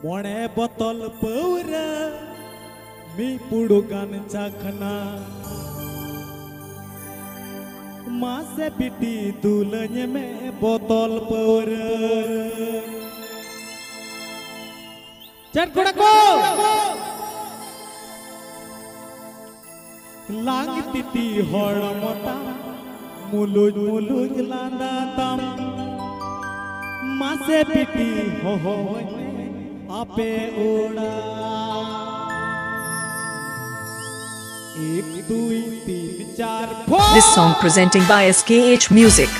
मोणे बोतल पौरा मी पुडुकान चाखना मासे पिटी दुलन में बोतल पौरा चट को लांग तिती हड़मता मुलुज मुलुज लांदा तम मासे पिटी हो आपे ओड़ा 1 2 3 4 This song presenting by SKH Music.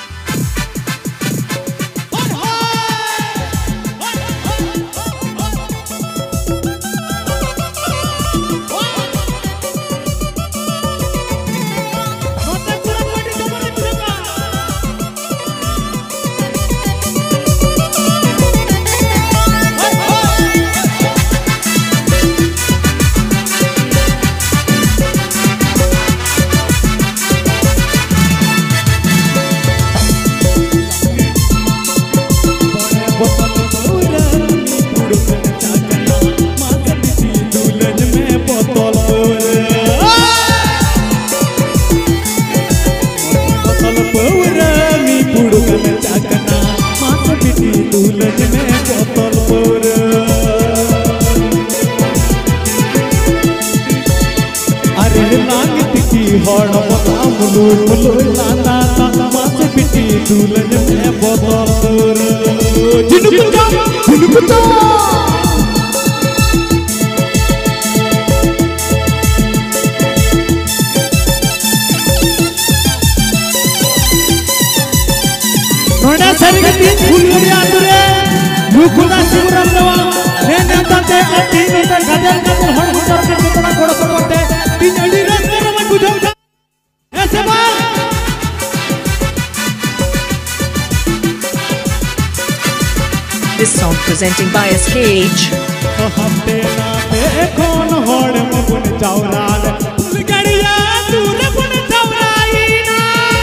दुल्हन में बोतल नोड़ा सरगती फुलगुड़ी आतुरे मुखुदा शिवराम देवा ने नेताते तीन मीटर गदल गदल हड़ हड़ के कोतरा कोड़ कोटे तीन अली रास्ते में बुझा ऐसे बात This song presenting by SKH. हमते ना देखो न होड़ मुन चौराल फुलगड़िया दूर मुन चौराई ना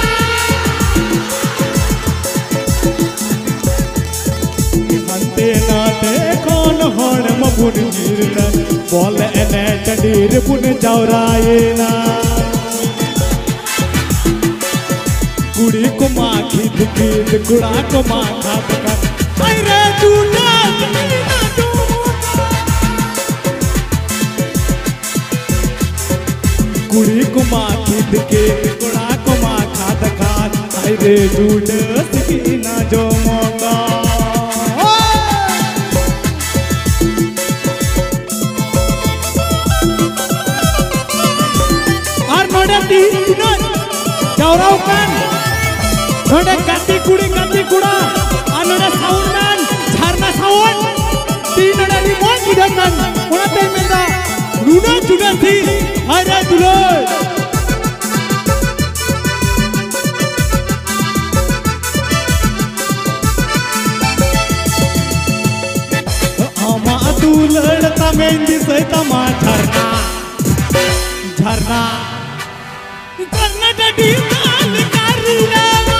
हमते ना देखो न होड़ मुन गिरन बोल एने चंडीर मुन चौराई ना कुड़ी को माँ खींच खींच कुड़ा को माँ खाप खाप अरे दूल्हा कुड़ी को माँ खींच के कुड़ा को माँ खाद खाद अरे दूल्हा सकीना जो मौका और नोड़े तीनों चौराव कान नोड़े काटी कुड़ा नोड़ा साउंडन झरना साउंड तीन नोड़ा रिमोट इधरन उना ते मेंदा रूना जुगसी अरे दुलो आमा दुलड़ता मेंदी सैता मा झरना झरना झरना डडी काल करीला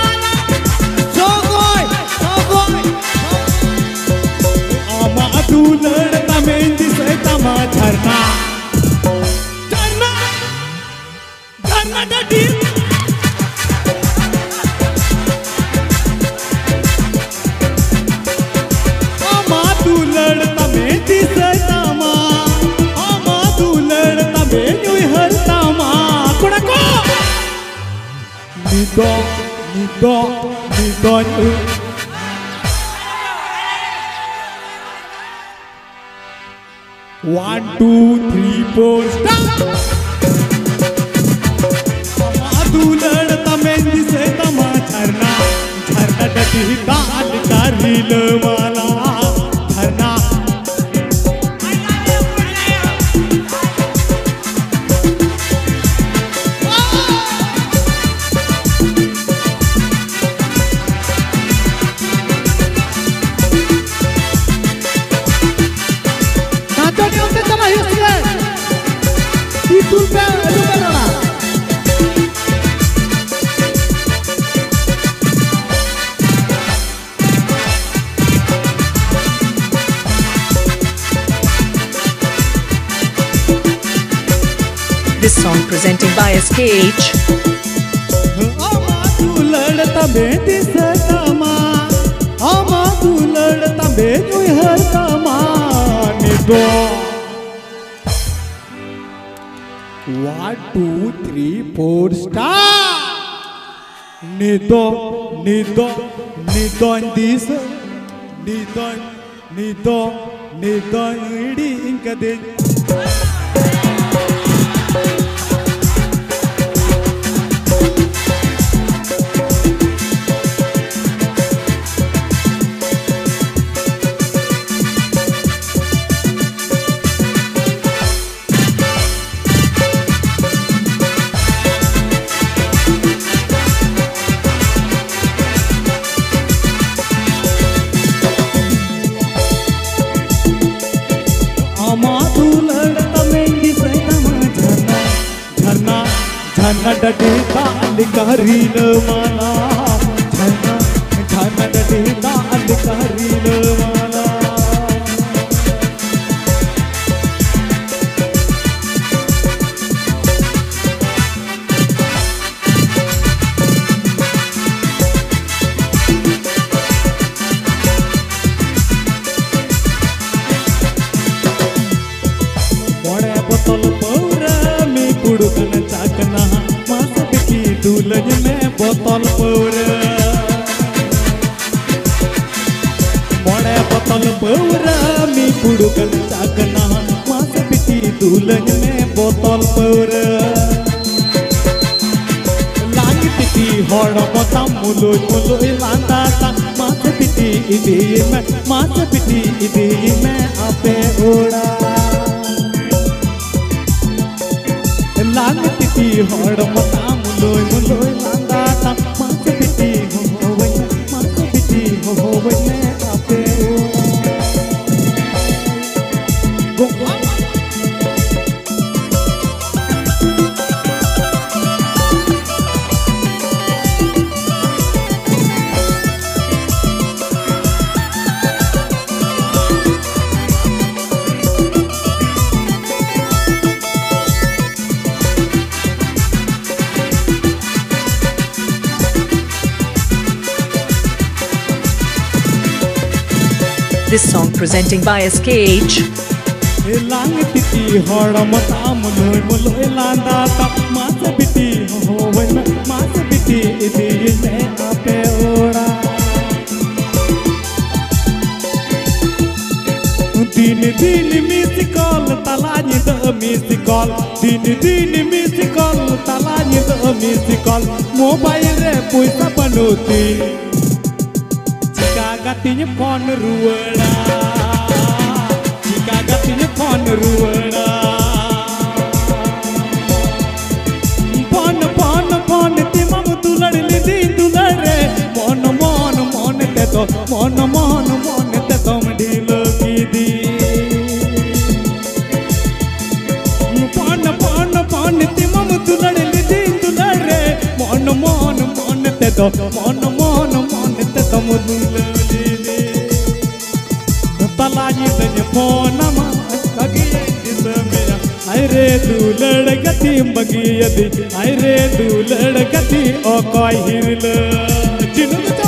लड़ता मेंदी से तमा झरना झरना झरना डडी आमा तू लड़ता मेंदी से तमा आमा तू लड़ता मेंदी हर तमा कुड़ा को निदो 1 2 3 4 stop तू लड़ता मेंदी से तमा झरना झरना डटी दाल का रील वाला झरना song presenting by SKH. आमा तू लढता बेटी सकामा आमा तू लढता बेटी हरकामा निदो 1 2 3 4 स्टार निदो निदो निदो दिस निदो निदो निदो इडी इंकदे झना डडेता अलकारीन माला झना झना डडेता अलकारीन माला मोड़े बोतल पौरा में कुड़कन चाकना दुल्हन में बोतल पौरा मोड़े बोतल पौरा मी कुड़कन चाकना मास बिटी दुल्हन में बोतल पौरा लांग बिटी हड़ मता मुलोय मुलोय लांदा ता मास बिटी इदी में आपे ओड़ा लांग बिटी हड़ मता मुलोय मुलोय लांदा ता मास बिटी हो वै मैं आपे गो This song presenting by SKH. लांग बिटी हड़ मता मुलोय मुलोय लांदा ता मास बिटी हो वै मैं मास बिटी इदी में आपे ओड़ा दिन दिन मिस कॉल तलानी द मिस कॉल दिन मिस कॉल तलानी द मिस कॉल मोबाइल रे पैसा बनोती चिकागतिnya phone ruwada चिकागतिnya phone ruwada phone timam tulad lidi tulare mon te to mon te to mdilo kidi phone timam tulad lidi tulare mon te to mon te to mdilo तलाजी दन फोनमा लगिए दिसमेया अरे दुलड़ गति बगियदी अरे दुलड़ गति ओ कोई हिरल जिनुगता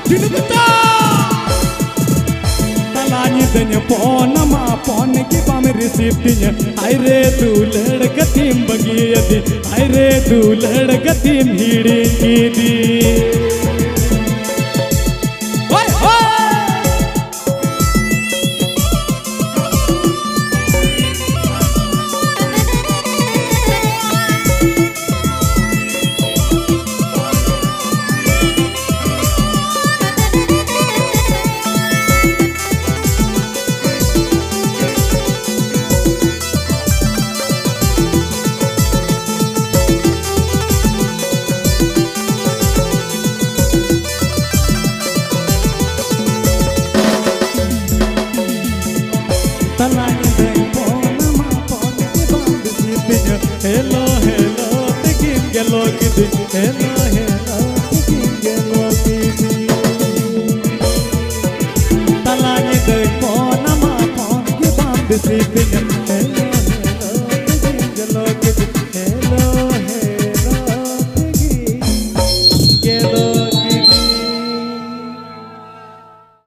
तलाजी दन फोनमा phone की बाम रिसीव दिया अरे दुलड़ गति बगियदी अरे दुलड़ गति भीड़ी की दी Hello, hello, thinking hello, kitty. Hello, hello, thinking hello, kitty. Talani de phone, ama phone, you bam the sleeping.